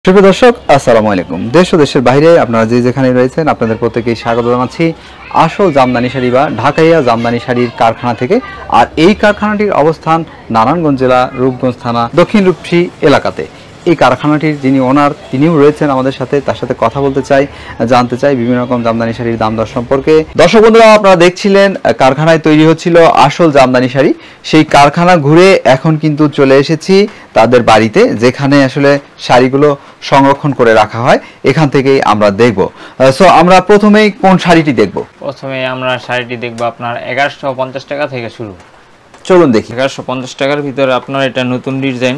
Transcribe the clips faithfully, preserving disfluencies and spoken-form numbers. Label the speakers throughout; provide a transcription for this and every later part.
Speaker 1: প্রিয় দর্শক আসসালামু আলাইকুম। দেশ ও দেশের বাইরে আপনারা যে যেখানে রয়েছেন আপনাদের প্রত্যেকেই স্বাগত জানাচ্ছি আসল জামদানি শাড়ি বা ঢাকাইয়া জামদানি শাড়ির কারখানা থেকে। আর এই কারখানাটির অবস্থান নারায়ণগঞ্জ জেলা রূপগঞ্জ থানা দক্ষিণ রূপসী এলাকাতে। এই কারখানাটির যিনি ওনার তিনিও রয়েছেন আমাদের সাথে, তার সাথে কথা বলতে চাই, জানতে চাই বিভিন্ন রকম জামদানি শাড়ির দাম দর সম্পর্কে। দর্শক বন্ধুরা, আপনারা দেখছিলেন কারখানায় তৈরি হচ্ছিল আসল জামদানি শাড়ি। সেই কারখানা ঘুরে এখন কিন্তু চলে এসেছি তাদের বাড়িতে, যেখানে আসলে শাড়িগুলো সংরক্ষণ করে রাখা হয়। এখান থেকেই আমরা দেখব। সো আমরা প্রথমেই কোন শাড়িটি দেখব?
Speaker 2: প্রথমে আমরা শাড়িটি দেখব আপনার এগারোশো পঞ্চাশ টাকা থেকে শুরু।
Speaker 1: চলুন দেখি।
Speaker 2: এগারোশো পঞ্চাশ টাকার ভিতরে আপনার এটা নতুন ডিজাইন,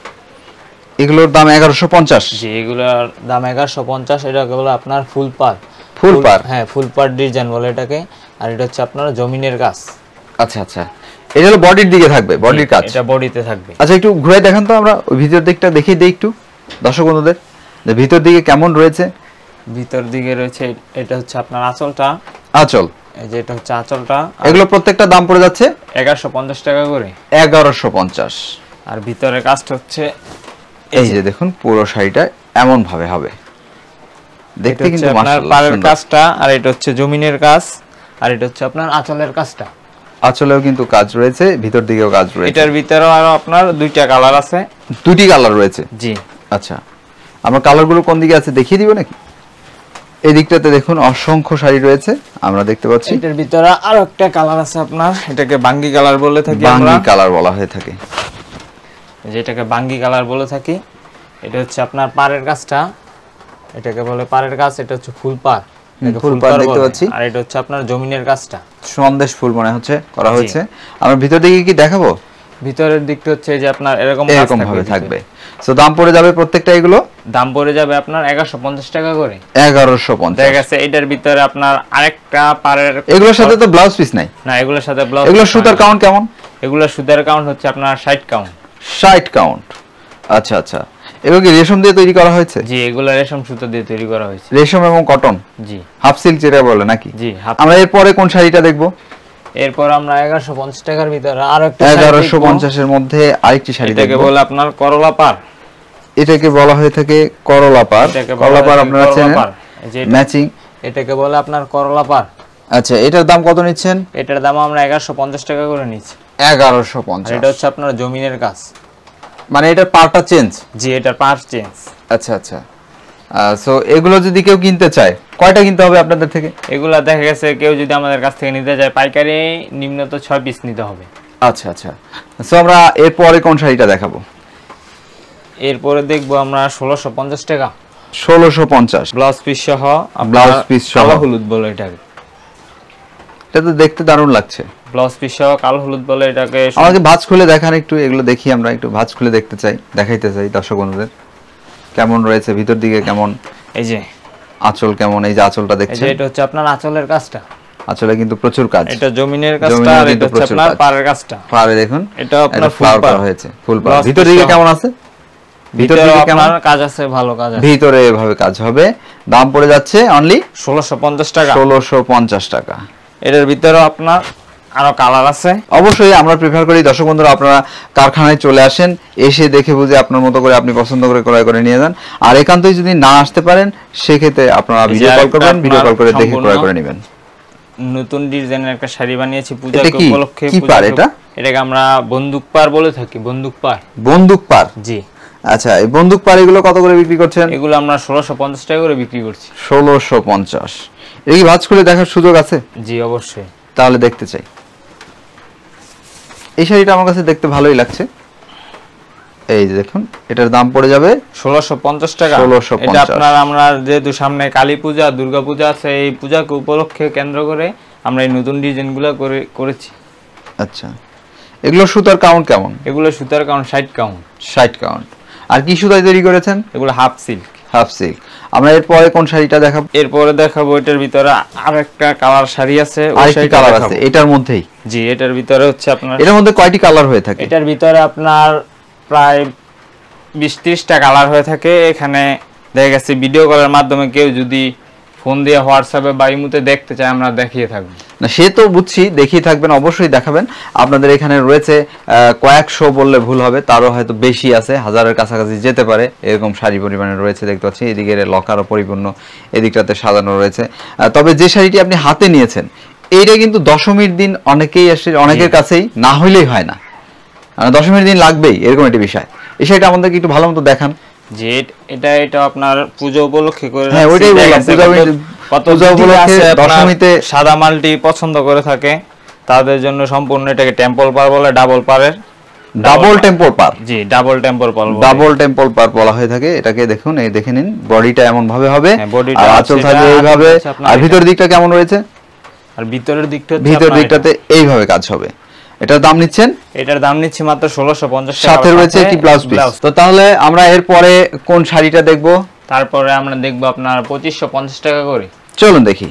Speaker 1: এগুলোর দাম এগারোশো পঞ্চাশ।
Speaker 2: জি, এগুলোর দাম এগারোশো পঞ্চাশ। এটা হলো আপনার ফুল পার।
Speaker 1: ফুল পার,
Speaker 2: হ্যাঁ, ফুল পার ডিজাইন বলে এটাকে। আর এটা হচ্ছে আপনার জমিনের কাজ।
Speaker 1: আচ্ছা আচ্ছা, এটা হলো বডির দিকে থাকবে, বডির কাজ।
Speaker 2: এটা বডিতে থাকবে।
Speaker 1: আচ্ছা, একটু ঘুরে দেখান তো, আমরা ওই ভিতর দিকটা দেখিয়ে দেই একটু দর্শক বন্ধুদের, যে ভিতর দিকে কেমন রয়েছে।
Speaker 2: ভিতর দিকে রয়েছে এটা হচ্ছে আপনার আঁচলটা।
Speaker 1: আঁচল,
Speaker 2: এই যে এটা হচ্ছে আঁচলটা।
Speaker 1: এগুলো প্রত্যেকটা দাম পড়ে যাচ্ছে
Speaker 2: এগারোশো পঞ্চাশ টাকা করে।
Speaker 1: এগারোশো পঞ্চাশ।
Speaker 2: আর ভিতরের কাজটা হচ্ছে
Speaker 1: এই যে দেখুন, পুরো শাড়িটা এমন ভাবে হবে দেখতে, কিন্তু
Speaker 2: আপনার পাড়ের কাজটা। আর এটা হচ্ছে জমিনের কাজ। আর এটা হচ্ছে আপনার আঁচলের কাজটা।
Speaker 1: আঁচলেও কিন্তু কাজ রয়েছে, ভিতর দিকেও কাজ রয়েছে।
Speaker 2: এটার ভিতরেও আরো আপনার দুইটা কালার আছে।
Speaker 1: দুটি কালার রয়েছে?
Speaker 2: জি।
Speaker 1: আচ্ছা, আমরা কালারগুলো কোন দিকে আছে দেখিয়ে দিব নাকি? এই দিকটাতে দেখুন অসংখ্য শাড়ি রয়েছে, আমরা দেখতে পাচ্ছি।
Speaker 2: এটার ভিতরে আরো একটা কালার আছে আপনার, এটাকে বাঙ্গি কালার বলে থাকি আমরা।
Speaker 1: বাঙ্গি কালার বলা হয়ে থাকে,
Speaker 2: যেটাকে বাঙ্গি কালার বলে থাকি। এটা হচ্ছে আপনার পাড়ের কাজটা, এটাকে বলে পাড়ের কাজ। এটা হচ্ছে ফুল পাড়,
Speaker 1: ফুল পাড় দেখতে পাচ্ছি।
Speaker 2: আর এটা হচ্ছে আপনার জমিনের কাজটা,
Speaker 1: সন্দেশ ফুল মনে হচ্ছে করা হয়েছে। আমরা ভিতর দিকে কি দেখাবো?
Speaker 2: ভিতরের দিকটা হচ্ছে যে আপনার এরকম
Speaker 1: এরকম ভাবে থাকবে। সো দাম পড়ে যাবে প্রত্যেকটা, এগুলো
Speaker 2: দাম পড়ে যাবে আপনার এগারোশো পঞ্চাশ টাকা করে।
Speaker 1: এগারোশো পঞ্চাশ।
Speaker 2: দেখা গেছে এটার ভিতরে আপনার আরেকটা পাড়ের।
Speaker 1: এগুলোর সাথে তো ব্লাউজ পিস নাই?
Speaker 2: না, এগুলোর সাথে ব্লাউজ।
Speaker 1: এগুলোর সুতার কাউন্ট কেমন?
Speaker 2: এগুলোর সুতার কাউন্ট হচ্ছে আপনার ষাট কাউন্ট।
Speaker 1: ষাট কাউন্ট, আচ্ছা আচ্ছা। এগুলো কি রেশম দিয়ে তৈরি করা হয়েছে?
Speaker 2: জি, এগুলো রেশম সুতা দিয়ে তৈরি করা হয়েছে।
Speaker 1: রেশম এবং কটন? জি। হাফ সিল্ক যেটা বলে নাকি?
Speaker 2: জি।
Speaker 1: আমরা এরপরে কোন শাড়িটা দেখবো?
Speaker 2: এরপর আমরা এগারোশো পঞ্চাশ টাকার ভিতরে আরো একটা
Speaker 1: এগারোশো পঞ্চাশ এর মধ্যে আরেকটি শাড়ি দেখব।
Speaker 2: এটাকে বলে আপনার করলা পাড়।
Speaker 1: এটাকে বলা হয়ে থাকে করলা পাড়। করলা পাড় আপনারা চেনেন, ম্যাচিং।
Speaker 2: এটাকে বলে আপনার করলা পাড়।
Speaker 1: আচ্ছা, এটার দাম কত নিচ্ছেন?
Speaker 2: এটার দাম আমরা এগারোশো পঞ্চাশ টাকা করে নিচ্ছি।
Speaker 1: এগারোশো পঞ্চাশ।
Speaker 2: এটা হচ্ছে আপনার জমিনের কাজ,
Speaker 1: মানে এটার পাড়টা চেঞ্জ?
Speaker 2: জি, এটার পাড় চেঞ্জ।
Speaker 1: আচ্ছা আচ্ছা। সো এগুলো যদি কেউ কিনতে চায়, কয়টা কিনতে হবে আপনাদের থেকে?
Speaker 2: এগুলা দেখা গেছে কেউ যদি আমাদের কাছ থেকে নিতে চায় পাইকারি নিম্নত ছয় পিস নিতে হবে।
Speaker 1: আচ্ছা আচ্ছা। সো আমরা এরপরে কোন শাড়িটা দেখাবো?
Speaker 2: এরপরে দেখবো আমরা ষোলোশো পঞ্চাশ টাকা।
Speaker 1: ষোলোশো পঞ্চাশ,
Speaker 2: ব্লাউজ পিস সহ।
Speaker 1: ব্লাউজ পিস সহ,
Speaker 2: কালো হলুদ বলে এটাকে।
Speaker 1: এটা তো দেখতে দারুণ লাগছে।
Speaker 2: ব্লাউজ পিস সহ কালো হলুদ বলে এটাকে।
Speaker 1: আমাকে ভাঁজ খুলে দেখান একটু, এগুলো দেখি আমরা একটু ভাঁজ খুলে দেখতে চাই, দেখাইতে চাই দর্শক বন্ধুদের কেমন রয়েছে ভিতর দিকে, কেমন।
Speaker 2: এই যে
Speaker 1: আঁচল কেমন, এই যে আঁচলটা দেখছেন,
Speaker 2: এটা হচ্ছে আপনার আঁচলের কাজটা।
Speaker 1: আঁচলে কিন্তু প্রচুর কাজ।
Speaker 2: এটা জমিনের কাজটা, আর এটা হচ্ছে আপনার পাড়ের কাজটা।
Speaker 1: পাড়ে দেখুন
Speaker 2: এটা আপনার ফুল পাড়
Speaker 1: হয়েছে, ফুল পাড়। ভিতর দিকে কেমন আছে?
Speaker 2: ভিতরে আপনার কাজ আছে, ভালো কাজ আছে।
Speaker 1: ভিতরে এভাবে কাজ হবে। দাম পড়ে যাচ্ছে অনলি
Speaker 2: ষোলোশো পঞ্চাশ টাকা।
Speaker 1: ষোলোশো পঞ্চাশ টাকা।
Speaker 2: এটার ভিতরে আপনার আরো কালার আছে।
Speaker 1: অবশ্যই আমরা প্রেফার করি দর্শক বন্ধুরা আপনারা কারখানায় চলে আসেন, এসে দেখে বুঝে আপনার মতো করে আপনি পছন্দ করে ক্রয় করে নিয়ে যান। আর একান্তই যদি না আসতে পারেন সেক্ষেত্রে আপনারা ভিডিও কল করবেন, ভিডিও কল করে দেখে ক্রয় করে নেবেন।
Speaker 2: নতুন ডিজাইনের একটা শাড়ি বানিয়েছি পূজা উপলক্ষে।
Speaker 1: কি পাড় এটা?
Speaker 2: এটাকে আমরা বন্দুক পাড় বলে থাকি। বন্দুক পাড়।
Speaker 1: বন্দুক পাড়, জি। আচ্ছা, এই বন্দুক পাড় এগুলো কত করে বিক্রি করছেন?
Speaker 2: এগুলো আমরা ষোলোশো পঞ্চাশ টাকা করে বিক্রি করছি।
Speaker 1: ষোলোশো পঞ্চাশ। এই ভাঁজ খুলে দেখার সুযোগ আছে?
Speaker 2: জি, অবশ্যই।
Speaker 1: তাহলে দেখতে চাই। এই শাড়িটা আমার কাছে দেখতে ভালোই লাগছে। এই যে দেখুন, এটার দাম পড়ে যাবে
Speaker 2: ষোলোশো পঞ্চাশ টাকা। এটা আপনার আমরা যেহেতু সামনে কালী পূজা, দুর্গা পূজা আছে, এই পূজাকে উপলক্ষে কেন্দ্র করে আমরা এই নতুন ডিজাইনগুলো করে করেছি।
Speaker 1: আচ্ছা, এগুলো সুতার কাউন্ট কেমন?
Speaker 2: এগুলো সুতার কাউন্ট ষাট কাউন্ট।
Speaker 1: ষাট কাউন্ট। আর কি সুতায় তৈরি করেছেন?
Speaker 2: এগুলো হাফ সিল্ক।
Speaker 1: Half silk. আমরা এরপরে কোন শাড়িটা দেখাবো?
Speaker 2: এরপরে দেখাবো এটার ভিতরে আরেকটা কালার শাড়ি আছে।
Speaker 1: ওই শাড়ি কালার আছে এটার মধ্যেই?
Speaker 2: জি, এটার ভিতরে হচ্ছে আপনার।
Speaker 1: এর মধ্যে কয়টি কালার হয়ে থাকে?
Speaker 2: এটার ভিতরে আপনার প্রায় বিশ ত্রিশটা কালার হয়ে থাকে। এখানে দেখা গেছে ভিডিও কলের মাধ্যমে কেউ যদি ফোন দিয়ে হোয়াটসঅ্যাপে বা ইমোতে দেখতে চাই আমরা দেখিয়ে থাকব।
Speaker 1: না সে তো বুঝছি, দেখিয়ে থাকবেন, অবশ্যই দেখাবেন। আপনাদের এখানে রয়েছে কয়েকশো বললে ভুল হবে, তারও হয়তো বেশি আছে, হাজারের কাছাকাছি যেতে পারে এরকম শাড়ি পরিমাণে রয়েছে দেখতে পাচ্ছি। এদিকে লকারও পরিপূর্ণ, এদিকটাতে সাজানো রয়েছে। তবে যে শাড়িটি আপনি হাতে নিয়েছেন এইটা কিন্তু দশমীর দিন অনেকেই আসে, অনেকের কাছেই না হইলেই হয় না, দশমীর দিন লাগবেই এরকম একটা বিষয়। এই শাড়িটা আমাদেরকে একটু ভালো মতো দেখান।
Speaker 2: যে এটা এটা আপনার পূজা উপলক্ষে করে,
Speaker 1: হ্যাঁ ওইটাই বললাম, পূজা উপলক্ষে দশমীতে
Speaker 2: সাদা মালটি পছন্দ করে থাকে তাদের জন্য সম্পূর্ণ এটাকে টেম্পল পার বলে, ডাবল পারের,
Speaker 1: ডাবল টেম্পল পার।
Speaker 2: জি ডাবল টেম্পল পার,
Speaker 1: ডাবল টেম্পল পার বলা হয়ে থাকে এটাকে। দেখুন এই দেখে নিন, বডিটা এমন ভাবে হবে, আর আঁচল থাকবে এইভাবে। আর ভিতরের দিকটা কেমন রয়েছে?
Speaker 2: আর ভিতরের দিকটা,
Speaker 1: ভিতরের দিকটাতে এইভাবে কাজ হবে। এটার দাম নিচ্ছেন?
Speaker 2: এটার দাম নিচ্ছি মাত্র ষোলোশো পঞ্চাশ টাকা,
Speaker 1: সাথে রয়েছে একটি ব্লাউজ পিস। তো তাহলে আমরা এরপরে কোন শাড়িটা দেখব?
Speaker 2: তারপরে আমরা দেখব আপনার পঁচিশশো পঞ্চাশ টাকা করে।
Speaker 1: চলুন দেখি।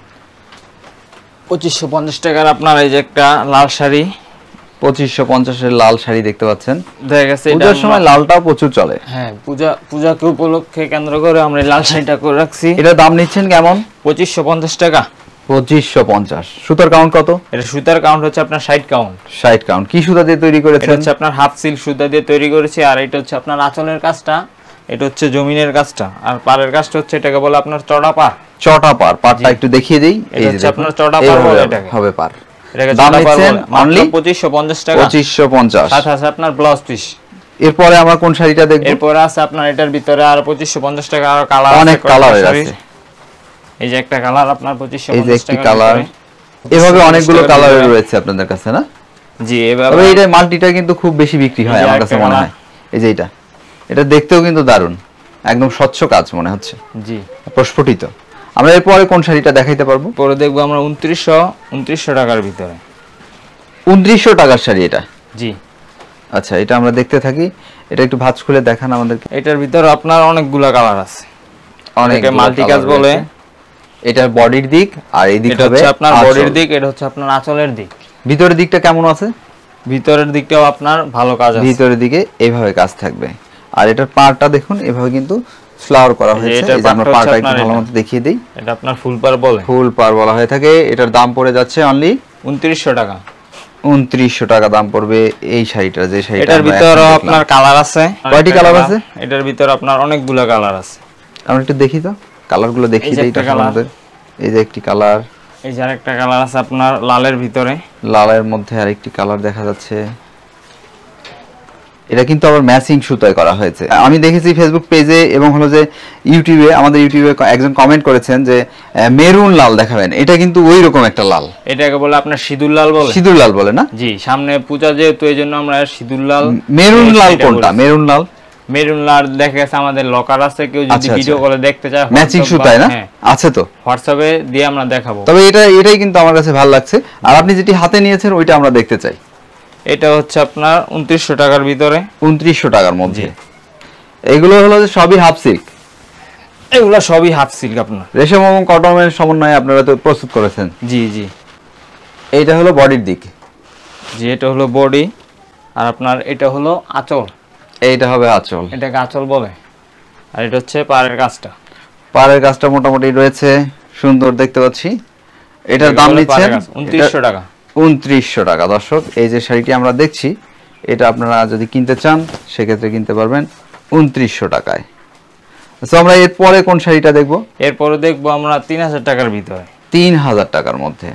Speaker 2: পঁচিশশো পঞ্চাশ টাকার আপনার এই যে একটা লাল শাড়ি,
Speaker 1: পঁচিশশো পঞ্চাশের লাল শাড়ি দেখতে পাচ্ছেন।
Speaker 2: দেখা গেছে
Speaker 1: পূজার সময় লালটাও প্রচুর চলে।
Speaker 2: হ্যাঁ পূজা পূজাকে উপলক্ষে কেন্দ্র করে আমরা এই লাল শাড়িটা করে রাখছি।
Speaker 1: এটার দাম নিচ্ছেন কেমন?
Speaker 2: পঁচিশশো পঞ্চাশ টাকা।
Speaker 1: পঁচিশশো পঞ্চাশ। সুতার কাউন্ট কত?
Speaker 2: এটা সুতার কাউন্ট হচ্ছে আপনার ষাট কাউন্ট।
Speaker 1: ষাট কাউন্ট। কি সুতা দিয়ে তৈরি করেছেন?
Speaker 2: এটা হচ্ছে আপনার হাফ সিল্ক সুতা দিয়ে তৈরি করেছি। আর এটা হচ্ছে আপনার আঁচলের কাজটা, এটা হচ্ছে জমিনের কাজটা, আর পাড়ের কাজটা হচ্ছে এটাকে বলে আপনার চড়া পাড়।
Speaker 1: চড়া পাড়। পাড়টা একটু দেখিয়ে দেই।
Speaker 2: এই যে আপনার চড়া পাড় বলে এটাকে,
Speaker 1: হবে পাড়।
Speaker 2: এটাকে চড়া পাড় বলে। অনলি পঁচিশশো পঞ্চাশ টাকা।
Speaker 1: পঁচিশশো পঞ্চাশ।
Speaker 2: সাথে আছে আপনার ব্লাউজ পিস।
Speaker 1: এরপরে আমরা কোন শাড়িটা দেখব?
Speaker 2: এরপরে আছে আপনার এটার ভিতরে আর পঁচিশশো পঞ্চাশ টাকা আর কালার,
Speaker 1: অনেক কালার আছে।
Speaker 2: এই যে একটা কালার আপনার পঁচিশশো পঞ্চাশ টাকা।
Speaker 1: এই যে একটি কালার, এভাবে অনেকগুলো কালার রয়েছে আপনাদের কাছে না?
Speaker 2: জি এভাবে।
Speaker 1: তবে এইটা মাল্টিটা কিন্তু খুব বেশি বিক্রি হয় আমার কাছে মনে হয়। এই যে এটা, এটা দেখতেও কিন্তু দারুণ, একদম স্বচ্ছ কাজ মনে হচ্ছে।
Speaker 2: জি
Speaker 1: প্রস্ফুটিত। আমরা এরপরে কোন শাড়িটা দেখাইতে পারবো?
Speaker 2: পরে দেখবো আমরা উনত্রিশশো উনত্রিশশো টাকার ভিতরে।
Speaker 1: উনত্রিশশো টাকার শাড়ি এটা?
Speaker 2: জি।
Speaker 1: আচ্ছা এটা আমরা দেখতে থাকি, এটা একটু ভাঁজ খুলে দেখান আমাদেরকে।
Speaker 2: এটার ভিতরে আপনার অনেকগুলা কালার আছে,
Speaker 1: অনেকে
Speaker 2: মাল্টি কাজ বলে।
Speaker 1: এটার বডির দিক আর এই দিক হবে
Speaker 2: আপনার বডির দিক, এটা হচ্ছে আপনার আঁচলের দিক।
Speaker 1: ভিতরের দিকটা কেমন আছে?
Speaker 2: ভিতরের দিকটাও আপনার ভালো কাজ আছে।
Speaker 1: ভিতরের দিকে এইভাবে কাজ থাকবে। আর এটার পাড়টা দেখুন এভাবে কিন্তু ফ্লাওয়ার করা হয়েছে। এই যে আমরা পাড়টা একটু ভালোমতো দেখিয়ে দেই।
Speaker 2: এটা আপনার ফুল পাড় বলে।
Speaker 1: ফুল পাড় বলা হয়ে থাকে। এটার দাম পড়ে যাচ্ছে অনলি
Speaker 2: উনত্রিশশো টাকা।
Speaker 1: উনত্রিশশো টাকা দাম পড়বে এই শাড়িটা। যে শাড়িটা
Speaker 2: এটার ভিতরে আপনার কালার আছে।
Speaker 1: কয়টি কালার আছে?
Speaker 2: এটার ভিতরে আপনার অনেকগুলো কালার আছে।
Speaker 1: আমরা একটু দেখি তো, কালারগুলো দেখিয়ে দেই। এই যে একটি কালার,
Speaker 2: এই যে আরেকটা কালার আছে আপনার লালের ভিতরে।
Speaker 1: লালের মধ্যে আরেকটি কালার দেখা যাচ্ছে। এটা কিন্তু আবার ম্যাচিং সুতায় করা হয়েছে। আমি দেখেছি ফেসবুক পেজে এবং হলো যে ইউটিউবে, আমাদের ইউটিউবে একজন কমেন্ট করেছেন যে মেরুন লাল দেখাবেন। এটা কিন্তু ওই রকম একটা লাল।
Speaker 2: এটাকে বলে আপনার সিঁদুর লাল বলে।
Speaker 1: সিঁদুর লাল বলে না?
Speaker 2: জি, সামনে পূজা যেহেতু এইজন্য আমরা সিঁদুর লাল।
Speaker 1: মেরুন লাল কোনটা? মেরুন লাল,
Speaker 2: মেরুন লাল দেখা গেছে আমাদের লকার আছে, কেউ যদি ভিডিও কলে দেখতে চায়
Speaker 1: ম্যাচিং সুতায় না আছে তো
Speaker 2: হোয়াটসঅ্যাপে দিয়ে আমরা দেখাবো।
Speaker 1: তবে এটা এটাই কিন্তু আমার কাছে ভালো লাগছে। আর আপনি যেটি হাতে নিয়েছেন ওইটা আমরা দেখতে চাই।
Speaker 2: এটা হচ্ছে আপনার উনত্রিশশো টাকার ভিতরে।
Speaker 1: উনত্রিশশো টাকার মধ্যে। এগুলো হলো যে সবই হাফ সিল্ক।
Speaker 2: এগুলো সবই হাফ সিল্ক আপনার
Speaker 1: রেশম এবং কটনের সমন্বয়ে আপনারা তো প্রস্তুত করেছেন।
Speaker 2: জি জি।
Speaker 1: এইটা হলো বডির দিক।
Speaker 2: জি এটা হলো বডি। আর আপনার এটা হলো আঁচল।
Speaker 1: এইটা হবে আঁচল।
Speaker 2: এটাকে আঁচল বলে। আর এটা হচ্ছে পাড়ের কাজটা।
Speaker 1: পাড়ের কাজটা মোটামুটি রয়েছে, সুন্দর দেখতে পাচ্ছি। এটার দাম নিচ্ছেন
Speaker 2: উনত্রিশশো টাকা।
Speaker 1: উনত্রিশশো টাকা। দর্শক এই যে শাড়িটি আমরা দেখছি, এটা আপনারা যদি কিনতে চান সেক্ষেত্রে কিনতে পারবেন উনত্রিশশো টাকায়। তো আমরা এরপরে কোন শাড়িটা দেখবো?
Speaker 2: এরপরে দেখবো আমরা তিন হাজার টাকার ভিতরে।
Speaker 1: তিন হাজার টাকার মধ্যে।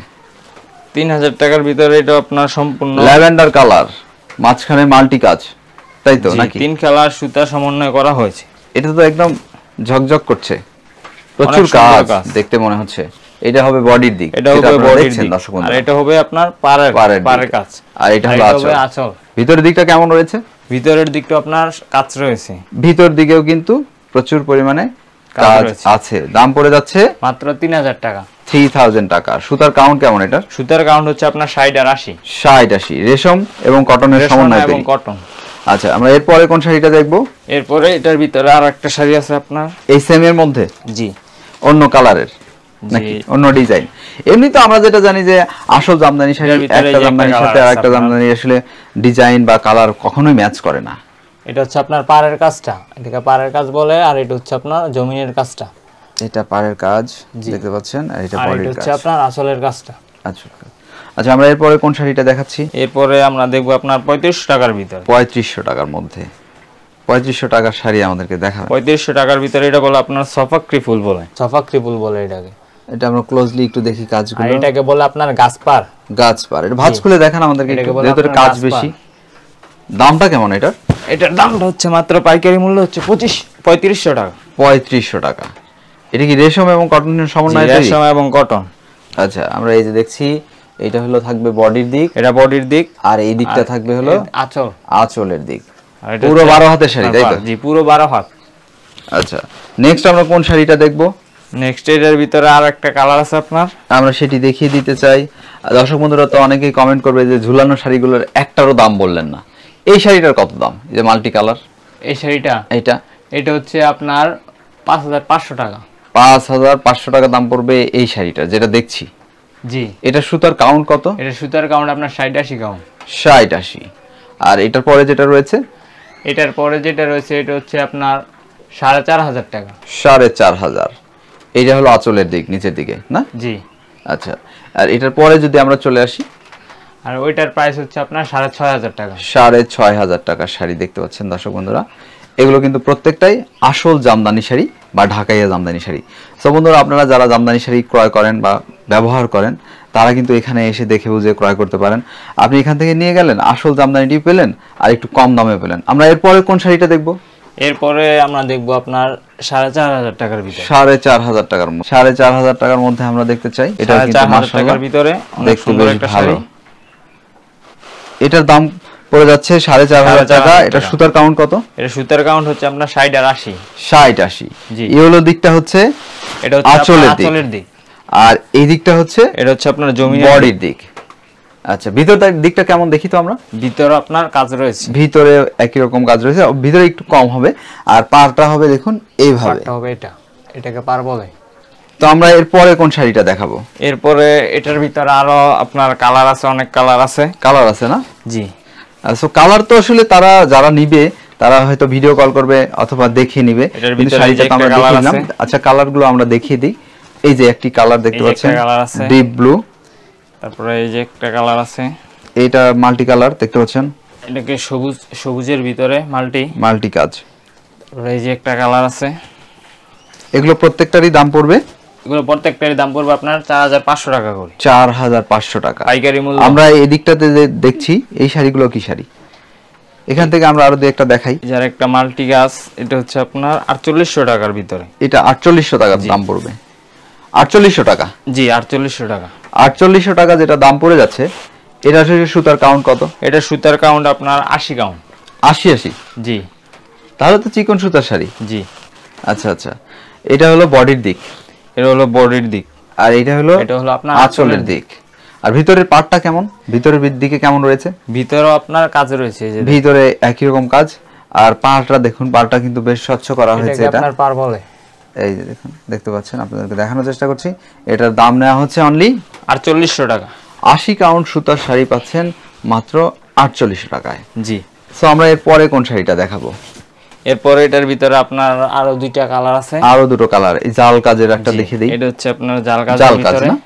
Speaker 2: তিন হাজার টাকার ভিতরে এটা আপনার সম্পূর্ণ
Speaker 1: ল্যাভেন্ডার কালার, মাঝখানে মাল্টি কাজ, তাই তো নাকি?
Speaker 2: তিন কালার সুতা সমন্বয় করা হয়েছে।
Speaker 1: এটা তো একদম ঝকঝক করছে, প্রচুর কাজ দেখতে মনে হচ্ছে। এটা হবে বডির দিক।
Speaker 2: এটা হবে বডির দিক। আর এটা হবে আপনার পাড়ের পাড়ের কাজ।
Speaker 1: আর এটা হলো আঁচল। ভিতরের দিকটা কেমন রয়েছে?
Speaker 2: ভিতরের দিকটা আপনার কাজ রয়েছে।
Speaker 1: ভিতর দিকেও কিন্তু প্রচুর পরিমাণে কাজ আছে। দাম পড়ে যাচ্ছে
Speaker 2: মাত্র তিন হাজার টাকা।
Speaker 1: তিন হাজার টাকা। সুতার কাউন্ট কেমন এটার?
Speaker 2: সুতার কাউন্ট হচ্ছে আপনার ষাট আর আশি।
Speaker 1: ষাট আশি। রেশম এবং কটনের সমন্বয় এবং
Speaker 2: কটন।
Speaker 1: আচ্ছা আমরা এরপরে কোন শাড়িটা দেখবো?
Speaker 2: এরপরে এটার ভিতরে আর একটা শাড়ি আছে আপনার
Speaker 1: এই সেম এর মধ্যে।
Speaker 2: জি।
Speaker 1: অন্য কালারের নাকি অন্য ডিজাইন? এমনি তো আমরা যেটা জানি যে আসল জামদানি শাড়ি একটা জামদানির সাথে আরেকটা জামদানি আসলে ডিজাইন বা কালার কখনোই ম্যাচ করে না।
Speaker 2: এটা হচ্ছে আপনার পাড়ের কাজটা, এটাকে পাড়ের কাজ বলে। আর এটা হচ্ছে আপনার জমিনের কাজটা।
Speaker 1: এটা পাড়ের কাজ দেখতে পাচ্ছেন, আর এটা বডির কাজ,
Speaker 2: এটা হচ্ছে আপনার আসলের কাজটা।
Speaker 1: আচ্ছা আচ্ছা, আমরা এরপরে কোন শাড়িটা দেখাচ্ছি?
Speaker 2: এরপরে আমরা দেখব আপনার পঁয়ত্রিশশো টাকার ভিতরে।
Speaker 1: পঁয়ত্রিশশো টাকার মধ্যে, পঁয়ত্রিশশো টাকার শাড়ি আমাদেরকে দেখাবেন।
Speaker 2: পঁয়ত্রিশশো টাকার ভিতরে এটা বলে আপনার সফাক্রি ফুল বলে, সফাক্রি ফুল বলে এটাকে।
Speaker 1: এটা আমরা ক্লোজলি একটু দেখি কাজগুলো।
Speaker 2: আর এটাকে বলে আপনার গাছপার,
Speaker 1: গাছপার। এটা ভাঁজ খুলে দেখান আমাদেরকে একটু, যেহেতু এটা কাজ বেশি। দামটা কেমন এটার?
Speaker 2: এটার দামটা হচ্ছে মাত্র পাইকারি মূল্য হচ্ছে পঁচিশ পঁয়ত্রিশশো টাকা।
Speaker 1: পঁয়ত্রিশশো টাকা। এটা কি রেশম এবং কটনের সমন্বয়?
Speaker 2: রেশম এবং কটন।
Speaker 1: আচ্ছা, আমরা এই যে দেখছি এটা হলো থাকবে বডির দিক,
Speaker 2: এটা বডির দিক,
Speaker 1: আর এই দিকটা থাকবে হলো
Speaker 2: আঁচল,
Speaker 1: আঁচলের দিক। পুরো বারো হাতের শাড়ি, তাই তো?
Speaker 2: জি, পুরো বারো হাত।
Speaker 1: আচ্ছা, নেক্সট আমরা কোন শাড়িটা দেখব?
Speaker 2: নেক্সট এর ভিতরে আর একটা কালার আছে আপনার,
Speaker 1: আমরা সেটি দেখিয়ে দিতে চাই। দর্শক বন্ধুরা তো অনেকেই কমেন্ট করবে যে ঝুলানো শাড়িগুলোর একটারও দাম বললেন না। এই শাড়িটার কত দাম? এই যে মাল্টি কালার
Speaker 2: এই শাড়িটা, এটা এটা হচ্ছে আপনার পাঁচ হাজার পাঁচশো টাকা।
Speaker 1: পাঁচ হাজার পাঁচশো টাকা দাম পড়বে এই শাড়িটা যেটা দেখছি।
Speaker 2: জি।
Speaker 1: এটা সুতার কাউন্ট কত?
Speaker 2: এটা সুতার কাউন্ট আপনার ষাট আশি কাউন্ট।
Speaker 1: ষাট আশি। আর এটার পরে যেটা রয়েছে?
Speaker 2: এটার পরে যেটা রয়েছে এটা হচ্ছে আপনার সাড়ে চার হাজার টাকা।
Speaker 1: সাড়ে চার হাজার। এইটা হলো আঁচলের দিক, নিচের দিকে না?
Speaker 2: জি।
Speaker 1: আচ্ছা, আর এটার পরে যদি আমরা চলে আসি,
Speaker 2: আর ওইটার প্রাইস হচ্ছে আপনার সাড়ে ছয় হাজার টাকা।
Speaker 1: সাড়ে ছয় হাজার টাকার শাড়ি দেখতে পাচ্ছেন দর্শক বন্ধুরা। এগুলো কিন্তু প্রত্যেকটাই আসল জামদানি শাড়ি বা ঢাকাইয়া জামদানি শাড়ি। সো বন্ধুরা, আপনারা যারা জামদানি শাড়ি ক্রয় করেন বা ব্যবহার করেন, তারা কিন্তু এখানে এসে দেখে বুঝে ক্রয় করতে পারেন। আপনি এখান থেকে নিয়ে গেলেন, আসল জামদানিটি পেলেন আর একটু কম দামে পেলেন। আমরা এরপরে কোন শাড়িটা দেখবো?
Speaker 2: এরপরে আমরা দেখবো আপনার সাড়ে চার হাজার টাকার ভিতরে।
Speaker 1: সাড়ে চার হাজার টাকার মধ্যে, সাড়ে চার হাজার টাকার মধ্যে আমরা দেখতে চাই। এটা কিন্তু মাশাআল্লাহ
Speaker 2: ভিতরে অনেক সুন্দর একটা শাড়ি।
Speaker 1: এটার দাম পড়ে যাচ্ছে সাড়ে চার হাজার টাকা। এটা সুতার কাউন্ট কত?
Speaker 2: এটা সুতার কাউন্ট হচ্ছে আপনার ষাট আর আশি।
Speaker 1: ষাট আশি। এই হলো দিকটা হচ্ছে
Speaker 2: এটা হচ্ছে আঁচলের দিক,
Speaker 1: আর এই দিকটা হচ্ছে
Speaker 2: এটা হচ্ছে আপনার জমি
Speaker 1: বডির দিক। আচ্ছা, ভিতরের দিকটা কেমন দেখি তো আমরা।
Speaker 2: ভিতরে আপনার কাজ রয়েছে,
Speaker 1: ভিতরে একই রকম কাজ রয়েছে, ভিতরে একটু কম হবে। আর পাড়টা হবে দেখুন এইভাবে,
Speaker 2: পাড়টা হবে এটা, এটাকে পাড় বলে।
Speaker 1: তো আমরা এরপরে কোন শাড়িটা দেখাবো?
Speaker 2: এরপরে এটার ভিতরে আরো আপনার কালার আছে, অনেক কালার আছে।
Speaker 1: কালার আছে না?
Speaker 2: জি।
Speaker 1: সো কালার তো আসলে তারা যারা নিবে তারা হয়তো ভিডিও কল করবে অথবা দেখে নিবে, কিন্তু শাড়িটা তো আমরা দেখিয়ে দিলাম। আচ্ছা, কালারগুলো আমরা দেখিয়ে দিই। এই যে একটি কালার দেখতে পাচ্ছেন, ডিপ ব্লু।
Speaker 2: তারপরে এই যে একটা কালার আছে,
Speaker 1: এটা মাল্টি কালার দেখতে পাচ্ছেন।
Speaker 2: এটাকে সবুজ, সবুজের ভিতরে মাল্টি,
Speaker 1: মাল্টি কাজ।
Speaker 2: তারপরে এই যে একটা কালার আছে।
Speaker 1: এগুলো প্রত্যেকটারই দাম পড়বে,
Speaker 2: এগুলো প্রত্যেকটারই দাম পড়বে আপনার চার হাজার পাঁচশো টাকা করে।
Speaker 1: চার হাজার পাঁচশো টাকা
Speaker 2: পাইকারি মূল্য।
Speaker 1: আমরা এই দিকটাতে যে দেখছি এই শাড়িগুলো কি শাড়ি, এখান থেকে আমরা আরো দুই একটা দেখাই।
Speaker 2: যার একটা মাল্টি গাছ, এটা হচ্ছে আপনার আটচল্লিশশো টাকার ভিতরে।
Speaker 1: এটা আটচল্লিশশো টাকার দাম পড়বে। আটচল্লিশশো টাকা?
Speaker 2: জি, আটচল্লিশশো টাকা।
Speaker 1: আটচল্লিশশো টাকা যেটা দাম পড়ে যাচ্ছে, এটা আসলে সুতার কাউন্ট কত?
Speaker 2: এটা সুতার কাউন্ট আপনার আশি কাউন্ট।
Speaker 1: আশি আশি?
Speaker 2: জি।
Speaker 1: তাহলে তো চিকন সুতার শাড়ি।
Speaker 2: জি।
Speaker 1: আচ্ছা আচ্ছা, এটা হলো বডির দিক,
Speaker 2: এটা হলো বডির দিক,
Speaker 1: আর এটা হলো
Speaker 2: এটা হলো আপনার
Speaker 1: আঁচলের দিক। আর ভিতরের পাটটা কেমন? ভিতরের দিকে কেমন রয়েছে?
Speaker 2: ভিতরেও আপনার কাজ রয়েছে, যে
Speaker 1: ভিতরে একই রকম কাজ। আর পাড়টা দেখুন, পাড়টা কিন্তু বেশ স্বচ্ছ করা হয়েছে। এটা
Speaker 2: আপনার পাড় বলে।
Speaker 1: এই যে দেখুন, দেখতে পাচ্ছেন, আপনাদেরকে দেখানোর চেষ্টা করছি। এটার দাম নেওয়া হচ্ছে অনলি
Speaker 2: আটচল্লিশশো টাকা।
Speaker 1: আশি কাউন্ট সুতার শাড়ি পাচ্ছেন মাত্র আটচল্লিশশো টাকায়।
Speaker 2: জি।
Speaker 1: সো আমরা এরপরে কোন শাড়িটা দেখাবো?
Speaker 2: এরপরে এটার ভিতরে আপনার আরো দুইটা কালার আছে,
Speaker 1: আরো দুটো কালার। এই জাল কাজের একটা দেখিয়ে দিই।
Speaker 2: এটা হচ্ছে আপনার জাল কাজ,
Speaker 1: জাল কাজ না?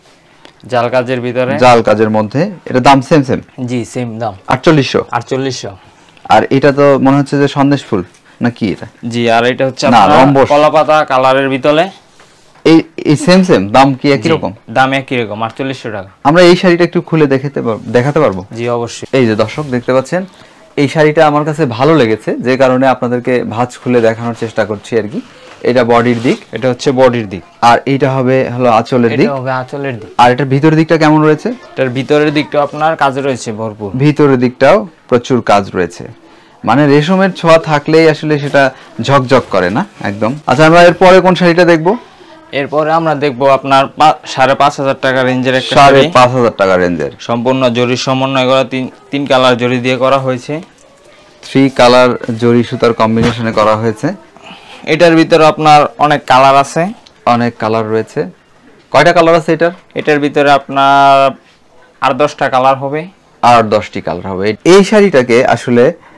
Speaker 2: জাল কাজের ভিতরে,
Speaker 1: জাল কাজের মধ্যে। এটা দাম সেম সেম?
Speaker 2: জি, সেম দাম
Speaker 1: আটচল্লিশশো।
Speaker 2: আটচল্লিশশো।
Speaker 1: আর এটা তো মনে হচ্ছে যে সন্দেশ ফুল নাকি এটা?
Speaker 2: জি। আর এটা হচ্ছে আপনার কলাপাতা কালারের ভিতরে।
Speaker 1: এই এই সেম সেম দাম কি একই রকম?
Speaker 2: দাম একই রকম, আটচল্লিশশো টাকা।
Speaker 1: আমরা এই শাড়িটা একটু খুলে দেখাতে দেখাতে পারবো?
Speaker 2: জি, অবশ্যই।
Speaker 1: এই যে দর্শক দেখতে পাচ্ছেন, এই শাড়িটা আমার কাছে ভালো লেগেছে, যে কারণে আপনাদেরকে ভাঁজ খুলে দেখানোর চেষ্টা করছি আর কি। এটা বডির দিক,
Speaker 2: এটা হচ্ছে বডির দিক,
Speaker 1: আর এইটা হবে হলো আঁচলের দিক।
Speaker 2: এটা হবে আঁচলের দিক।
Speaker 1: আর এটার ভিতরের দিকটা কেমন রয়েছে?
Speaker 2: এটার ভিতরের দিকটা আপনার কাজ রয়েছে ভরপুর।
Speaker 1: ভিতরের দিকটাও প্রচুর কাজ রয়েছে, মানে রেশমের ছোঁয়া থাকলেই আসলে সেটা ঝকঝক করে না একদম। আচ্ছা, আমরা এরপরে কোন শাড়িটা দেখবো?
Speaker 2: এরপরে আমরা দেখবো আপনার সাড়ে পাঁচ হাজার টাকা রেঞ্জের একটা
Speaker 1: সাড়ে পাঁচ হাজার টাকা রেঞ্জের
Speaker 2: সম্পূর্ণ জরির সমন্বয় করা, তিন তিন কালার জরি দিয়ে করা হয়েছে।
Speaker 1: থ্রি কালার জরি সুতার কম্বিনেশনে করা হয়েছে।
Speaker 2: এটার ভিতরে আপনার অনেক কালার আছে,
Speaker 1: অনেক কালার রয়েছে। কয়টা কালার আছে এটার?
Speaker 2: এটার ভিতরে আপনার আর দশটা কালার হবে।
Speaker 1: আর দশটি কালার হবে। এই শাড়িটাকে আসলে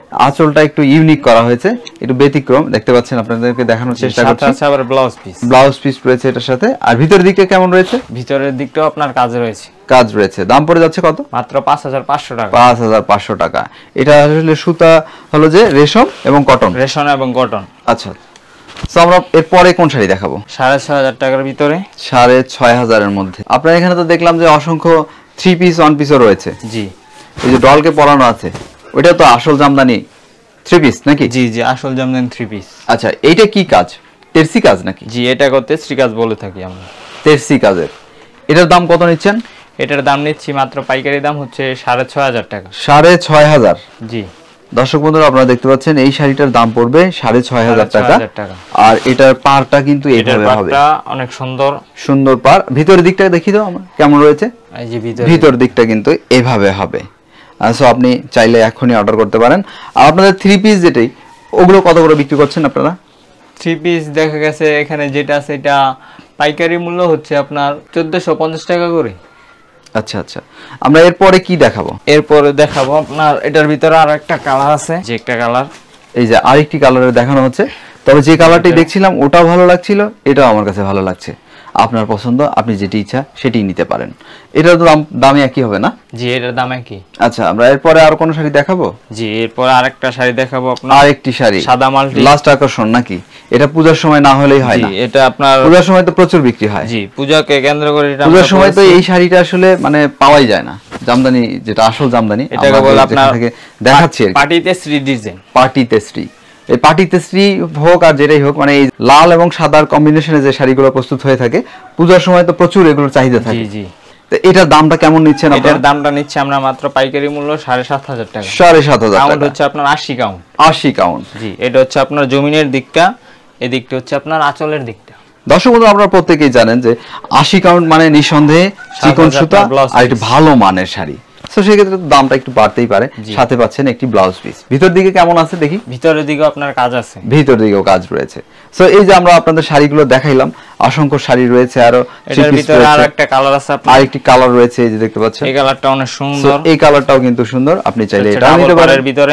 Speaker 1: আঁচলটা একটু ইউনিক করা হয়েছে, একটু ব্যতিক্রম দেখতে পাচ্ছেন, আপনাদেরকে দেখানোর চেষ্টা করছি।
Speaker 2: সাথে আবার ব্লাউজ পিস,
Speaker 1: ব্লাউজ পিস রয়েছে এটার সাথে। আর ভিতরের দিকটা কেমন রয়েছে?
Speaker 2: ভিতরের দিকটাও আপনার কাজ রয়েছে,
Speaker 1: কাজ রয়েছে। দাম পড়ে যাচ্ছে কত?
Speaker 2: মাত্র পাঁচ হাজার পাঁচশো টাকা।
Speaker 1: পাঁচ হাজার পাঁচশো টাকা। এটা আসলে সুতা হলো যে রেশম এবং কটন,
Speaker 2: রেশম এবং কটন।
Speaker 1: আচ্ছা, তো আমরা এরপরে কোন শাড়ি দেখাবো?
Speaker 2: সাড়ে ছয় হাজার টাকার ভিতরে,
Speaker 1: সাড়ে ছয় হাজারের মধ্যে। আপনার এখানে তো দেখলাম যে অসংখ্য থ্রি পিস ওয়ান পিসও রয়েছে।
Speaker 2: জি,
Speaker 1: এই যে ডলকে পরানো আছে, ওইটা তো আসল জামদানি থ্রি পিস নাকি?
Speaker 2: জি জি, আসল জামদানি থ্রি পিস।
Speaker 1: আচ্ছা, এইটা কি কাজ? তেরসি কাজ নাকি?
Speaker 2: জি, এটা করতে তেরসি কাজ বলে থাকি আমরা।
Speaker 1: তেরসি কাজের এটার দাম কত নিচ্ছেন?
Speaker 2: এটার দাম নিচ্ছি মাত্র পাইকারি দাম হচ্ছে সাড়ে ছয় হাজার টাকা।
Speaker 1: সাড়ে ছয় হাজার?
Speaker 2: জি।
Speaker 1: দর্শক বন্ধুরা, আপনারা দেখতে পাচ্ছেন এই শাড়িটার দাম পড়বে সাড়ে ছয় হাজার টাকা। আর এটার পাড়টা কিন্তু এইভাবে হবে,
Speaker 2: অনেক সুন্দর
Speaker 1: সুন্দর পাড়। ভিতরের দিকটা দেখি তো আমরা কেমন রয়েছে।
Speaker 2: এই যে
Speaker 1: ভিতর দিকটা কিন্তু এভাবে হবে। সো আপনি চাইলে এখনই অর্ডার করতে পারেন। আর আপনাদের থ্রি পিস যেটাই, ওগুলো কত করে বিক্রি করছেন আপনারা?
Speaker 2: থ্রি পিস দেখা গেছে এখানে যেটা আছে এটা পাইকারি মূল্য হচ্ছে আপনার চোদ্দশো পঞ্চাশ টাকা করে।
Speaker 1: আচ্ছা আচ্ছা, আমরা এরপরে কি দেখাবো?
Speaker 2: এরপরে দেখাবো আপনার এটার ভিতরে আর একটা কালার আছে, যে একটা কালার,
Speaker 1: এই যে আরেকটি কালারের দেখানো হচ্ছে। তবে যে কালারটি দেখছিলাম ওটাও ভালো লাগছিল, এটাও আমার কাছে ভালো লাগছে। আপনার পছন্দ, আপনি যেটি ইচ্ছা সেটি নিতে পারেন। এটার দাম দামে একই হবে না?
Speaker 2: জি, এটার দাম একই।
Speaker 1: আচ্ছা, আমরা এরপরে আর কোন শাড়ি দেখাবো?
Speaker 2: জি, এরপরে আরেকটা শাড়ি দেখাবো আপনার।
Speaker 1: আরেকটি শাড়ি
Speaker 2: সাদা মাল্টি,
Speaker 1: লাস্ট আকর্ষণ নাকি? এটা পূজার সময় না হলেই হয় না।
Speaker 2: এটা আপনার
Speaker 1: পূজার সময় তো প্রচুর বিক্রি হয়।
Speaker 2: জি, পূজাকে কেন্দ্র করে এটা
Speaker 1: পূজার সময় তো এই শাড়িটা আসলে মানে পাওয়াই যায় না, জামদানি যেটা আসল জামদানি।
Speaker 2: এটাকে বলে আপনার
Speaker 1: দেখাচ্ছি
Speaker 2: পার্টিতে শ্রী ডিজাইন,
Speaker 1: পার্টিতে শ্রী। এই পার্টিতে শ্রী হোক আর যেটাই হোক, মানে এই লাল এবং সাদার কম্বিনেশনে যে শাড়িগুলো প্রস্তুত হয়ে থাকে পূজার সময় তো প্রচুর এগুলোর চাহিদা থাকে।
Speaker 2: জি জি।
Speaker 1: তো এটার দামটা কেমন নিচ্ছেন আপনারা?
Speaker 2: এটার দামটা নিচ্ছি আমরা মাত্র পাইকারি মূল্য সাড়ে সাত হাজার টাকা।
Speaker 1: সাড়ে সাত হাজার
Speaker 2: কাউন্ট হচ্ছে আপনার আশি কাউন্ট।
Speaker 1: আশি কাউন্ট।
Speaker 2: জি, এটা হচ্ছে আপনার জমিনের দিকটা, এই দিকটা হচ্ছে আপনার আঁচলের দিকটা।
Speaker 1: দর্শক বন্ধু, আপনারা প্রত্যেকেই জানেন যে আশি কাউন্ট মানে নিঃসন্দেহে চিকন সুতা আর একটি ভালো মানের শাড়ি। তো সেক্ষেত্রে দামটা একটু বাড়তেই পারে। সাথে পাচ্ছেন একটি ব্লাউজ পিস। ভিতর দিকে কেমন আছে দেখি?
Speaker 2: ভিতরের দিকেও আপনার কাজ আছে,
Speaker 1: ভিতর দিকেও কাজ রয়েছে। সো এই যে আমরা আপনাদের শাড়িগুলো দেখাইলাম, অসংখ্য শাড়ি রয়েছে, আরো
Speaker 2: এটার ভিতরে আরেকটা কালার আছে আপনার,
Speaker 1: আরেকটি কালার রয়েছে, এই যে দেখতে পাচ্ছেন।
Speaker 2: এই কালারটা অনেক সুন্দর,
Speaker 1: এই কালারটাও কিন্তু সুন্দর, আপনি চাইলে এটা নিতে পারেন
Speaker 2: ভিতরে।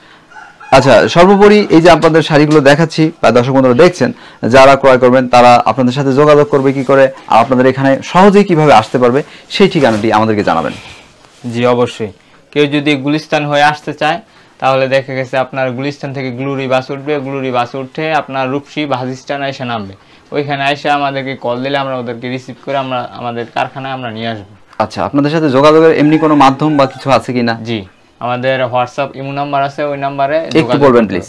Speaker 1: আচ্ছা, সর্বোপরি এই যে আপনাদের শাড়িগুলো দেখাচ্ছি বা দর্শক বন্ধুরা দেখছেন, যারা ক্রয় করবেন তারা আপনাদের সাথে যোগাযোগ করবে কি করে, আর আপনাদের এখানে সহজেই কিভাবে আসতে পারবে সেই ঠিকানাটি আমাদেরকে জানাবেন।
Speaker 2: জি অবশ্যই, কেউ যদি গুলিস্তান হয়ে আসতে চায় তাহলে দেখা গেছে আপনার গুলিস্তান থেকে গ্লুরি বাস উঠবে, গ্লুরি বাস উঠে আপনার রূপসী বাজিস্টানে এসে নামবে। ওইখানে এসে আমাদেরকে কল দিলে আমরা ওদেরকে রিসিভ করে আমরা আমাদের কারখানায় আমরা নিয়ে আসবো।
Speaker 1: আচ্ছা, আপনাদের সাথে যোগাযোগের এমনি কোনো মাধ্যম বা কিছু আছে কিনা?
Speaker 2: জি, আমাদের হোয়াটসঅ্যাপ ইমো নাম্বার আছে, ওই নাম্বারে
Speaker 1: একটু বলবেন please.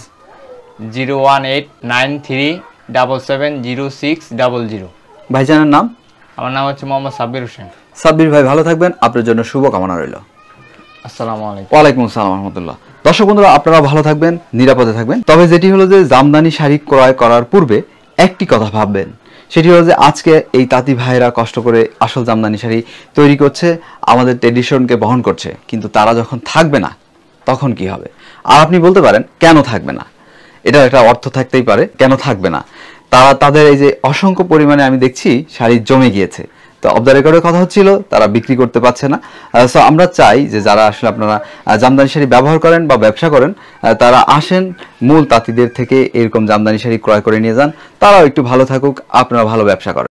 Speaker 2: Zero one eight nine three double seven zero six double zero.
Speaker 1: ভাইজানের নাম?
Speaker 2: আমার নাম হচ্ছে মোহাম্মদ সাব্বির হোসেন।
Speaker 1: সাব্বির ভাই, ভালো থাকবেন, আপনার জন্য শুভকামনা রইল।
Speaker 2: আসসালামু আলাইকুম।
Speaker 1: ওয়ালাইকুম আসসালাম রহমতুল্লাহ। দর্শক বন্ধুরা, আপনারা ভালো থাকবেন, নিরাপদে থাকবেন। তবে যেটি হলো যে জামদানি শাড়ি ক্রয় করার পূর্বে একটি কথা ভাববেন, সেটি হলো যে আজকে এই তাঁতি ভাইরা কষ্ট করে আসল জামদানি শাড়ি তৈরি করছে, আমাদের ট্রেডিশনকে বহন করছে, কিন্তু তারা যখন থাকবে না তখন কি হবে? আর আপনি বলতে পারেন কেন থাকবে না, এটা একটা অর্থ থাকতেই পারে, কেন থাকবে না। তারা তাদের এই যে অসংখ্য পরিমাণে আমি দেখছি শাড়ি জমে গিয়েছে, তো অফ দ্য রেকর্ডের কথা হচ্ছিল তারা বিক্রি করতে পারছে না। সো আমরা চাই যে যারা আসলে আপনারা জামদানি শাড়ি ব্যবহার করেন বা ব্যবসা করেন, তারা আসেন মূল তাঁতিদের থেকে এরকম জামদানি শাড়ি ক্রয় করে নিয়ে যান, তারাও একটু ভালো থাকুক, আপনারা ভালো ব্যবসা করেন।